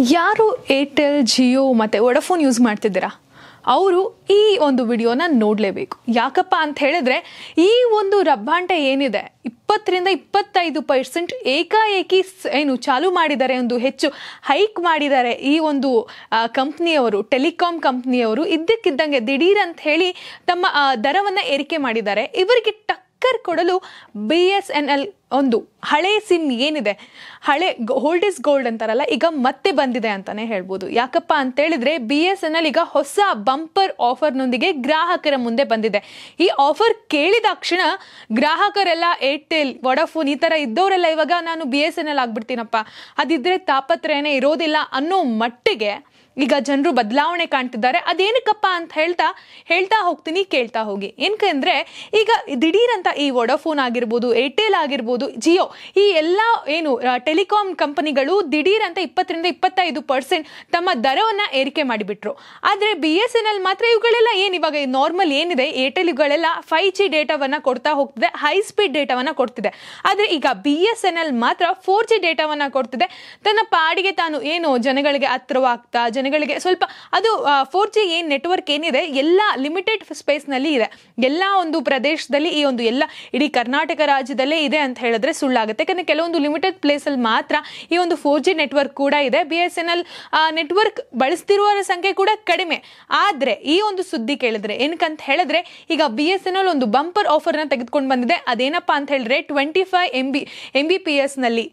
ಯಾರು ಏರ್ಟೆಲ್ ಜಿಯೋ ಮತ್ತು Vodafone use ಮಾಡ್ತಿದ್ದೀರಾ ಅವರು ಈ ಒಂದು ವಿಡಿಯೋನ ನೋಡಲೇಬೇಕು. ಯಾಕಪ್ಪ ಅಂತ ಹೇಳಿದ್ರೆ ಈ ಒಂದು ರಬ್ಬಾಂಟೆ ಏನಿದೆ 20-25% ಏಕಾಏಕಿ ಏನು ಚಾಲು ಮಾಡಿದ್ದಾರೆ, ಒಂದು ಹೆಚ್ಚು ಹೈಕ್ ಮಾಡಿದ್ದಾರೆ ಈ ಒಂದು ಕಂಪ್ನಿಯವರು, ಟೆಲಿಕಾಂ ಕಂಪ್ನಿಯವರು. ಇದ್ದಕ್ಕಿದ್ದಂಗೆ ದಿಢೀರ್ ಅಂತ ಹೇಳಿ ತಮ್ಮ ದರವನ್ನು ಏರಿಕೆ ಮಾಡಿದ್ದಾರೆ. ಇವರಿಗೆ ಟಕ್ಕರ್ ಕೊಡಲು BSNL ಒಂದು ಹಳೆ ಸಿಮ್ ಏನಿದೆ, ಹಳೆ ಓಲ್ಡ್ ಇಸ್ ಗೋಲ್ಡ್ ಅಂತಾರಲ್ಲ, ಈಗ ಮತ್ತೆ ಬಂದಿದೆ ಅಂತಾನೆ ಹೇಳ್ಬೋದು. ಯಾಕಪ್ಪ ಅಂತ ಹೇಳಿದ್ರೆ BSNL ಈಗ ಹೊಸ ಬಂಪರ್ ಆಫರ್ನೊಂದಿಗೆ ಗ್ರಾಹಕರ ಮುಂದೆ ಬಂದಿದೆ. ಈ ಆಫರ್ ಕೇಳಿದ ತಕ್ಷಣ ಗ್ರಾಹಕರೆಲ್ಲ ಏರ್ಟೆಲ್ ವೊಡಾಫೋನ್ ಈ ತರ ಇದ್ದವರೆಲ್ಲ ಇವಾಗ ನಾನು BSNL ಆಗ್ಬಿಡ್ತೀನಪ್ಪ, ಅದಿದ್ರೆ ತಾಪತ್ರಯನೇ ಇರೋದಿಲ್ಲ ಅನ್ನೋ ಮಟ್ಟಿಗೆ ಈಗ ಜನರು ಬದಲಾವಣೆ ಕಾಣ್ತಿದ್ದಾರೆ. ಅದೇನಕ್ಕಪ್ಪ ಅಂತ ಹೇಳ್ತಾ ಹೋಗ್ತೀನಿ, ಕೇಳ್ತಾ ಹೋಗಿ. ಏನಕ್ಕೆ ಈಗ ದಿಢೀರ್ ಅಂತ ಈ ವೊಡಾಫೋನ್ ಆಗಿರ್ಬೋದು, ಏರ್ಟೆಲ್ ಆಗಿರ್ಬೋದು, ಜಿಯೋ, ಈ ಎಲ್ಲ ಏನು ಟೆಲಿಕಾಂ ಕಂಪನಿಗಳು ದಿಢೀರ್ ಅಂತ 20-25% ತಮ್ಮ ದರವನ್ನ ಏರಿಕೆ ಮಾಡಿಬಿಟ್ರು. ಆದ್ರೆ BSNL ಮಾತ್ರ ಇವುಗಳೆಲ್ಲ ಇವಾಗ ನಾರ್ಮಲ್ ಏನಿದೆ ಏರ್ಟೆಲ್ ಇವುಗಳೆಲ್ಲ 5G ಡೇಟಾವನ್ನ ಕೊಡ್ತಾ ಹೋಗ್ತಿದೆ, ಹೈ ಸ್ಪೀಡ್ ಡೇಟಾವನ್ನ ಕೊಡ್ತಿದೆ. ಆದ್ರೆ ಈಗ BSNL ಮಾತ್ರ 4G ಡೇಟಾವನ್ನ ಕೊಡ್ತಿದೆ. ತನ್ನ ಪಾಡಿಗೆ ತಾನು ಏನು ಜನಗಳಿಗೆ ಹತ್ರವಾಗ್ತಾ, ಜನಗಳಿಗೆ ಸ್ವಲ್ಪ ಅದು 4G ಏನ್ ನೆಟ್ವರ್ಕ್ ಏನಿದೆ ಎಲ್ಲ ಲಿಮಿಟೆಡ್ ಸ್ಪೇಸ್ ನಲ್ಲಿ ಇದೆ. ಎಲ್ಲ ಒಂದು ಪ್ರದೇಶದಲ್ಲಿ ಈ ಒಂದು ಎಲ್ಲ ಇಡೀ ಕರ್ನಾಟಕ ರಾಜ್ಯದಲ್ಲೇ ಇದೆ ಅಂತ ಹೇಳಿದ್ರೆ ಸುಳ್ಳಾಗುತ್ತೆ. ಯಾಕಂದ್ರೆ ಕೆಲವೊಂದು ಲಿಮಿಟೆಡ್ ಪ್ಲೇಸ್ ಅಲ್ಲಿ ಮಾತ್ರ ಈ ಒಂದು 4G ನೆಟ್ವರ್ಕ್ ಕೂಡ ಇದೆ. BSNL ನೆಟ್ವರ್ಕ್ ಬಳಸ್ತಿರುವವರ ಸಂಖ್ಯೆ ಕೂಡ ಕಡಿಮೆ. ಆದ್ರೆ ಈ ಒಂದು ಸುದ್ದಿ ಕೇಳಿದ್ರೆ ಏನಕ್ಕಂತ ಹೇಳಿದ್ರೆ ಈಗ BSNL ಒಂದು ಬಂಪರ್ ಆಫರ್ ನ ತೆಗೆದುಕೊಂಡು ಬಂದಿದೆ. ಅದೇನಪ್ಪಾ ಅಂತ ಹೇಳಿದ್ರೆ 25 MBPS ನಲ್ಲಿ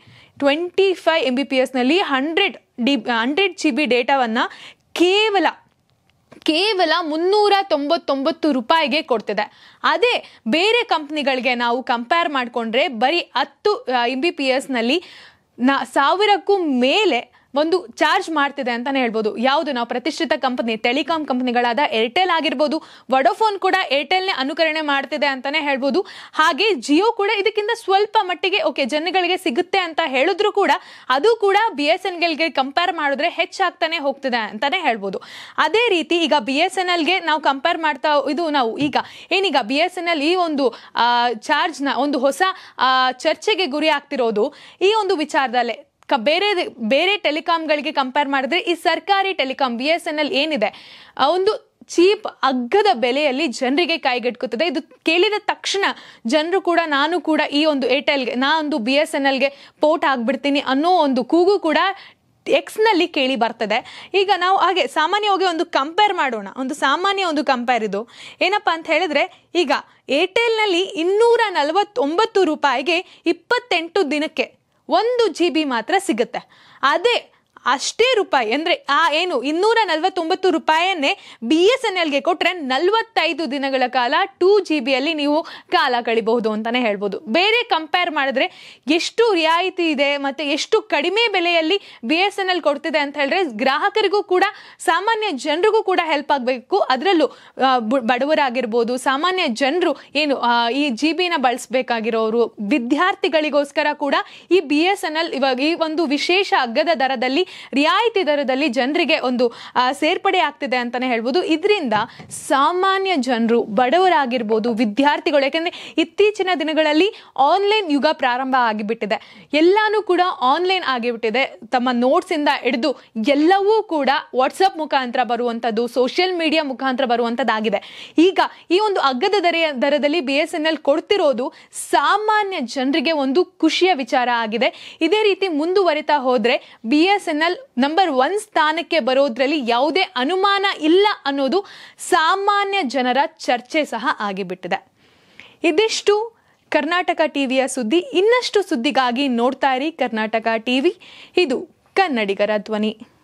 100 GB ಡೇಟಾವನ್ನ ಕೇವಲ 399 ರೂಪಾಯಿಗೆ ಕೊಡ್ತಿದೆ. ಅದೇ ಬೇರೆ ಕಂಪ್ನಿಗಳಿಗೆ ನಾವು ಕಂಪೇರ್ ಮಾಡಿಕೊಂಡ್ರೆ ಬರೀ 10 MBPS ನಲ್ಲಿ 1000ಕ್ಕೂ ಮೇಲೆ ಒಂದು ಚಾರ್ಜ್ ಮಾಡ್ತಿದೆ ಅಂತಾನೆ ಹೇಳ್ಬೋದು. ಯಾವುದು ನಾವು ಪ್ರತಿಷ್ಠಿತ ಕಂಪನಿ ಟೆಲಿಕಾಂ ಕಂಪನಿಗಳಾದ ಏರ್ಟೆಲ್ ಆಗಿರ್ಬೋದು, ವೊಡಾಫೋನ್ ಕೂಡ ಏರ್ಟೆಲ್ನೇ ಅನುಕರಣೆ ಮಾಡ್ತಿದೆ ಅಂತಾನೆ ಹೇಳ್ಬೋದು. ಹಾಗೆ ಜಿಯೋ ಕೂಡ ಇದಕ್ಕಿಂತ ಸ್ವಲ್ಪ ಮಟ್ಟಿಗೆ ಓಕೆ ಜನಗಳಿಗೆ ಸಿಗುತ್ತೆ ಅಂತ ಹೇಳಿದ್ರು ಕೂಡ ಅದು ಕೂಡ BSNLಗೆ ಕಂಪೇರ್ ಮಾಡಿದ್ರೆ ಹೆಚ್ಚಾಗ್ತಾನೆ ಹೋಗ್ತಿದೆ ಅಂತಾನೆ ಹೇಳ್ಬೋದು. ಅದೇ ರೀತಿ ಈಗ BSNLಗೆ ನಾವು ಕಂಪೇರ್ ಮಾಡ್ತಾ ನಾವು ಈಗ BSNL ಈ ಒಂದು ಚಾರ್ಜ್ನ ಒಂದು ಹೊಸ ಚರ್ಚೆಗೆ ಗುರಿ ಆಗ್ತಿರೋದು ಈ ಒಂದು ವಿಚಾರದಲ್ಲೇ. ಬೇರೆ ಟೆಲಿಕಾಂಗಳಿಗೆ ಕಂಪೇರ್ ಮಾಡಿದ್ರೆ ಈ ಸರ್ಕಾರಿ ಟೆಲಿಕಾಂ BSNL ಏನಿದೆ ಒಂದು ಚೀಪ್ ಅಗ್ಗದ ಬೆಲೆಯಲ್ಲಿ ಜನರಿಗೆ ಕೈಗೆಟುಕುತ್ತದೆ. ಇದು ಕೇಳಿದ ತಕ್ಷಣ ಜನರು ಕೂಡ ನಾನು ಕೂಡ ಈ ಒಂದು ಏರ್ಟೆಲ್ಗೆ ನಾನೊಂದು BSNLಗೆ ಪೋರ್ಟ್ ಆಗ್ಬಿಡ್ತೀನಿ ಅನ್ನೋ ಒಂದು ಕೂಗು ಕೂಡ Xನಲ್ಲಿ ಕೇಳಿ ಬರ್ತದೆ. ಈಗ ನಾವು ಹಾಗೆ ಸಾಮಾನ್ಯವಾಗಿ ಒಂದು ಕಂಪೇರ್ ಮಾಡೋಣ. ಒಂದು ಕಂಪೇರ್ ಇದು ಏನಪ್ಪಾ ಅಂತ ಹೇಳಿದ್ರೆ ಈಗ ಏರ್ಟೆಲ್ನಲ್ಲಿ 249 ರೂಪಾಯಿಗೆ 28 ದಿನಕ್ಕೆ 1 GB ಮಾತ್ರ ಸಿಗುತ್ತೆ. ಅಷ್ಟೇ ರೂಪಾಯಿ ಅಂದ್ರೆ ಏನು 249 ರೂಪಾಯಿಯನ್ನೇ BSNLಗೆ ಕೊಟ್ರೆ 45 ದಿನಗಳ ಕಾಲ 2 GBಯಲ್ಲಿ ನೀವು ಕಾಲ ಕಳಿಬಹುದು ಅಂತಾನೆ ಹೇಳ್ಬೋದು. ಬೇರೆ ಕಂಪೇರ್ ಮಾಡಿದ್ರೆ ಎಷ್ಟು ರಿಯಾಯಿತಿ ಇದೆ ಮತ್ತೆ ಎಷ್ಟು ಕಡಿಮೆ ಬೆಲೆಯಲ್ಲಿ BSNL ಕೊಡ್ತಿದೆ ಅಂತ ಹೇಳಿದ್ರೆ ಗ್ರಾಹಕರಿಗೂ ಕೂಡ ಸಾಮಾನ್ಯ ಜನರಿಗೂ ಕೂಡ ಹೆಲ್ಪ್ ಆಗಬೇಕು. ಅದರಲ್ಲೂ ಬಡವರಾಗಿರ್ಬೋದು, ಸಾಮಾನ್ಯ ಜನರು ಏನು ಈ GB ನ ಬಳಸಬೇಕಾಗಿರೋರು, ವಿದ್ಯಾರ್ಥಿಗಳಿಗೋಸ್ಕರ ಕೂಡ ಈ BSNL ಇವಾಗ ಈ ಒಂದು ವಿಶೇಷ ಅಗ್ಗದ ದರದಲ್ಲಿ ರಿಯಾಯಿತಿ ದರದಲ್ಲಿ ಜನರಿಗೆ ಒಂದು ಸೇರ್ಪಡೆ ಆಗ್ತಿದೆ ಅಂತಾನೆ ಹೇಳ್ಬೋದು. ಇದರಿಂದ ಸಾಮಾನ್ಯ ಜನರು, ಬಡವರಾಗಿರ್ಬೋದು, ವಿದ್ಯಾರ್ಥಿಗಳು, ಯಾಕಂದ್ರೆ ಇತ್ತೀಚಿನ ದಿನಗಳಲ್ಲಿ ಆನ್ಲೈನ್ ಯುಗ ಪ್ರಾರಂಭ ಆಗಿಬಿಟ್ಟಿದೆ. ಎಲ್ಲಾನು ಕೂಡ ಆನ್ಲೈನ್ ಆಗಿಬಿಟ್ಟಿದೆ. ತಮ್ಮ ನೋಟ್ಸ್ ಇಂದ ಹಿಡಿದು ಎಲ್ಲವೂ ಕೂಡ ವಾಟ್ಸಪ್ ಮುಖಾಂತರ ಬರುವಂತದ್ದು, ಸೋಷಿಯಲ್ ಮೀಡಿಯಾ ಮುಖಾಂತರ ಬರುವಂತದ್ದಾಗಿದೆ. ಈಗ ಈ ಒಂದು ಅಗ್ಗದ ದರದಲ್ಲಿ BSNL ಕೊಡ್ತಿರೋದು ಸಾಮಾನ್ಯ ಜನರಿಗೆ ಒಂದು ಖುಷಿಯ ವಿಚಾರ ಆಗಿದೆ. ಇದೇ ರೀತಿ ಮುಂದುವರಿತಾ ಹೋದ್ರೆ BSNL ನಂಬರ್ 1 ಸ್ಥಾನಕ್ಕೆ ಬರೋದ್ರಲ್ಲಿ ಯಾವುದೇ ಅನುಮಾನ ಇಲ್ಲ ಅನ್ನೋದು ಸಾಮಾನ್ಯ ಜನರ ಚರ್ಚೆ ಸಹ ಆಗಿಬಿಟ್ಟಿದೆ. ಇದಿಷ್ಟು ಕರ್ನಾಟಕ ಟಿವಿಯ ಸುದ್ದಿ. ಇನ್ನಷ್ಟು ಸುದ್ದಿಗಾಗಿ ನೋಡ್ತಾ ಇರಿ ಕರ್ನಾಟಕ ಟಿವಿ. ಇದು ಕನ್ನಡಿಗರ ಧ್ವನಿ.